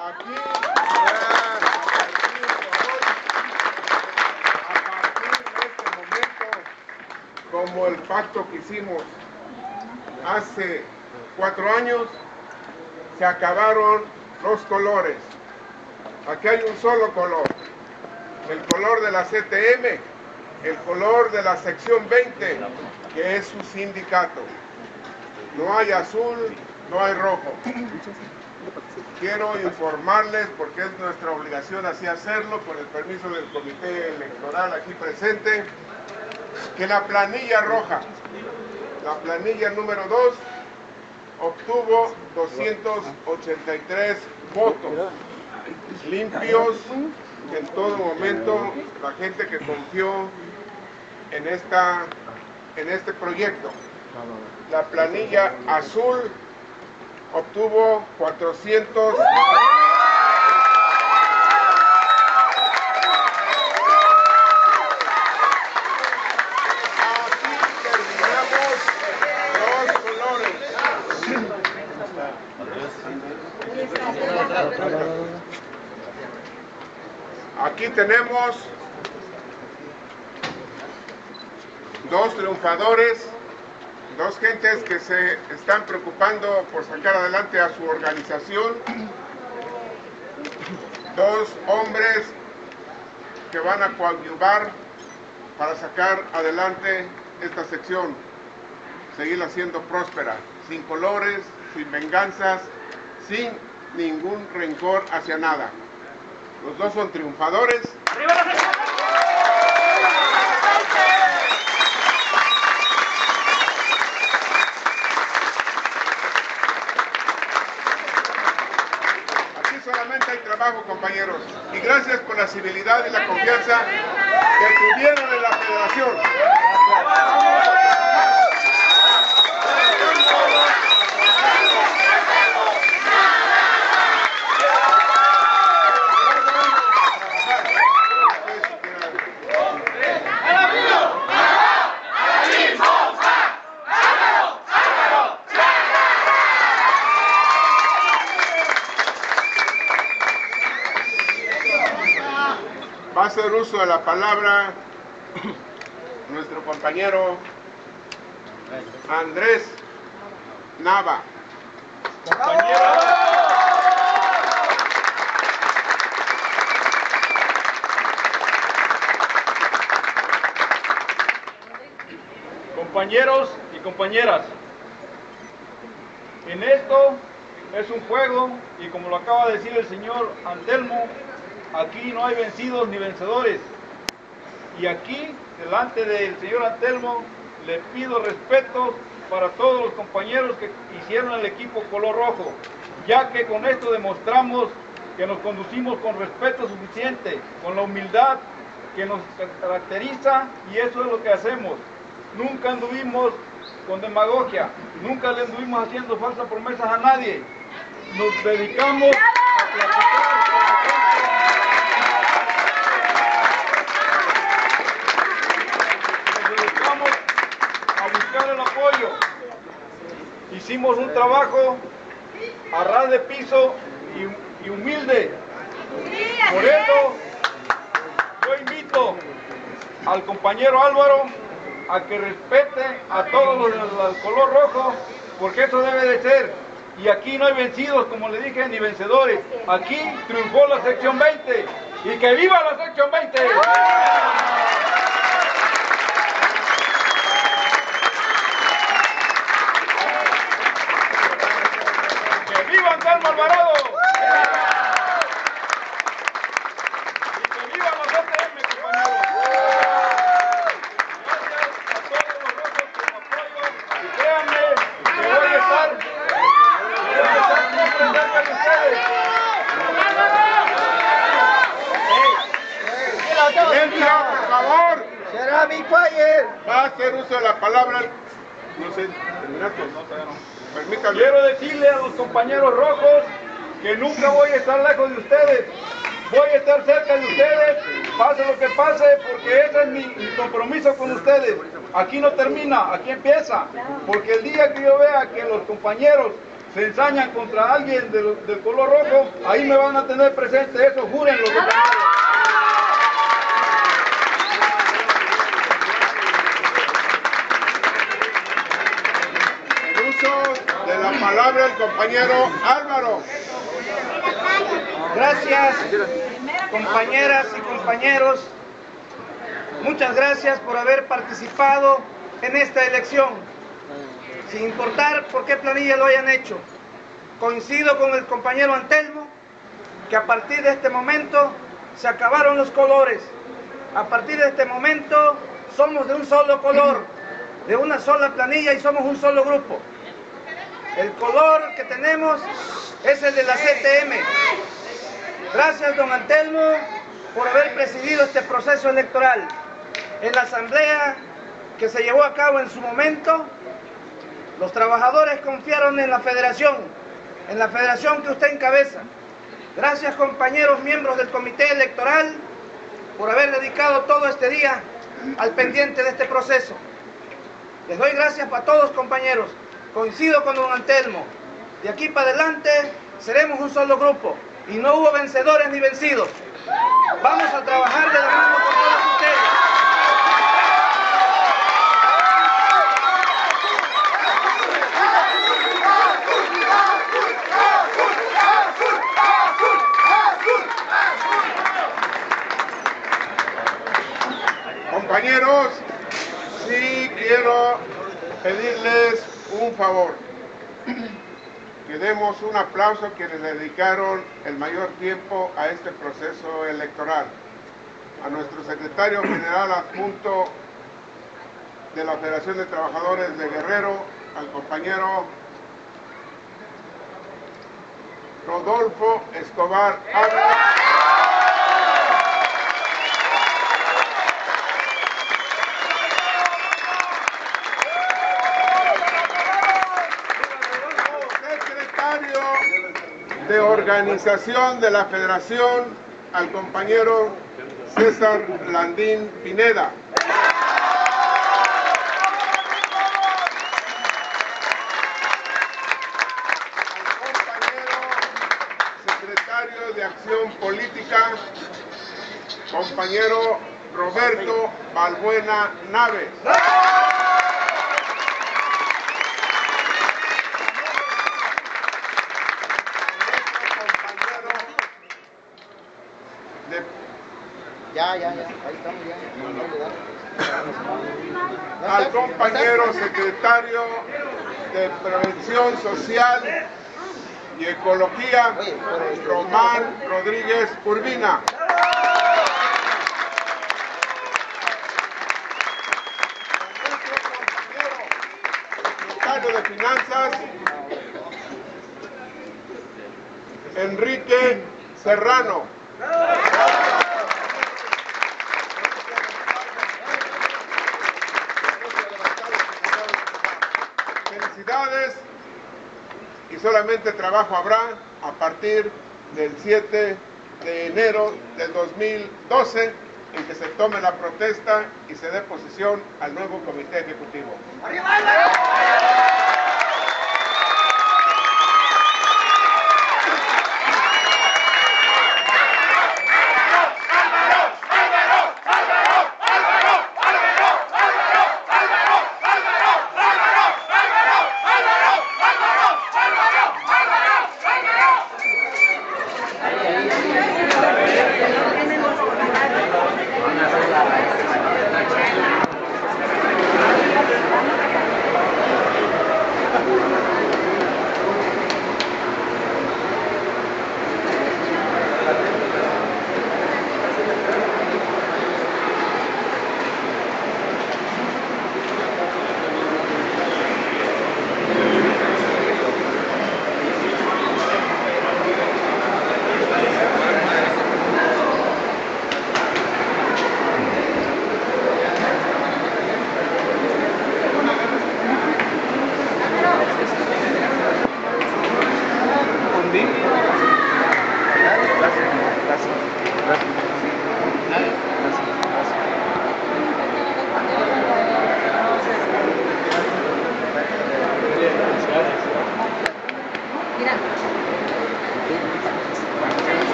Aquí, a partir de este momento, como el pacto que hicimos hace 4 años, se acabaron los colores. Aquí hay un solo color, el color de la CTM, el color de la sección 20, que es su sindicato. No hay azul, no hay rojo. Quiero informarles, porque es nuestra obligación así hacerlo, con el permiso del comité electoral aquí presente, que la planilla roja, la planilla número 2, obtuvo 283 votos limpios. En todo momento, la gente que confió en este proyecto. La planilla azul obtuvo 400. Así terminamos los colores. Aquí tenemos 2 triunfadores, 2 gentes que se están preocupando por sacar adelante a su organización, 2 hombres que van a coadyuvar para sacar adelante esta sección, seguirla haciendo próspera, sin colores, sin venganzas, sin ningún rencor hacia nada. Los 2 son triunfadores. ¡Arriba la sección! Solamente hay trabajo, compañeros, y gracias por la civilidad y la confianza que tuvieron en la federación. Va a hacer uso de la palabra nuestro compañero Andrés Nava. Compañeros y compañeras, en esto es un juego y como lo acaba de decir el señor Antelmo, aquí no hay vencidos ni vencedores. Y aquí, delante del señor Antelmo, le pido respeto para todos los compañeros que hicieron el equipo color rojo, ya que con esto demostramos que nos conducimos con respeto suficiente, con la humildad que nos caracteriza, y eso es lo que hacemos. Nunca anduvimos con demagogia, nunca le anduvimos haciendo falsas promesas a nadie. Nos dedicamos a platicar. El apoyo. Hicimos un trabajo a ras de piso y humilde. Por eso yo invito al compañero Álvaro a que respete a todos los del color rojo, porque eso debe de ser. Y aquí no hay vencidos, como le dije, ni vencedores. Aquí triunfó la sección 20. ¡Y que viva la sección 20! ¡Viva Antelmo Alvarado! ¡Y que viva la CTM, compañeros! Gracias a todos los rojos por su apoyo y créanme que voy a estar siempre cerca de ustedes. ¡Silencio, por favor! ¡Será mi fire! Va a hacer uso de la palabra. No sé, terminaste. Permítame. Quiero decirle a los compañeros rojos que nunca voy a estar lejos de ustedes. Voy a estar cerca de ustedes, pase lo que pase, porque ese es mi compromiso con ustedes. Aquí no termina, aquí empieza. Porque el día que yo vea que los compañeros se ensañan contra alguien del color rojo, ahí me van a tener presente eso, júrenlo, compañeros. El uso de la palabra el compañero Álvaro. Gracias, compañeras y compañeros. Muchas gracias por haber participado en esta elección, sin importar por qué planilla lo hayan hecho. Coincido con el compañero Antelmo que a partir de este momento se acabaron los colores. A partir de este momento somos de un solo color, de una sola planilla y somos un solo grupo. El color que tenemos es el de la CTM. Gracias, don Antelmo, por haber presidido este proceso electoral. En la asamblea que se llevó a cabo en su momento, los trabajadores confiaron en la federación que usted encabeza. Gracias, compañeros miembros del comité electoral, por haber dedicado todo este día al pendiente de este proceso. Les doy gracias a todos, compañeros. Coincido con don Antelmo. De aquí para adelante seremos un solo grupo y no hubo vencedores ni vencidos. Vamos a trabajar de la mano con todos ustedes. Compañeros, sí quiero pedirles un favor, que demos un aplauso a quienes dedicaron el mayor tiempo a este proceso electoral. A nuestro secretario general adjunto de la Federación de Trabajadores de Guerrero, al compañero Rodolfo Escobar Ávila. De organización de la Federación, al compañero César Landín Pineda. Al compañero secretario de Acción Política, compañero Roberto Balbuena Naves. Ahí estamos ya. Al compañero secretario de Prevención Social y Ecología, Román Rodríguez Urbina. Nuestro compañero secretario de Finanzas, Enrique Serrano. Felicidades, y solamente trabajo habrá a partir del 7 de enero del 2012, en que se tome la protesta y se dé posesión al nuevo comité ejecutivo.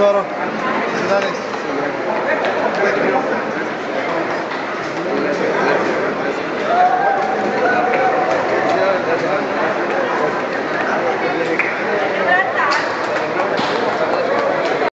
Álvaro. Felicidades.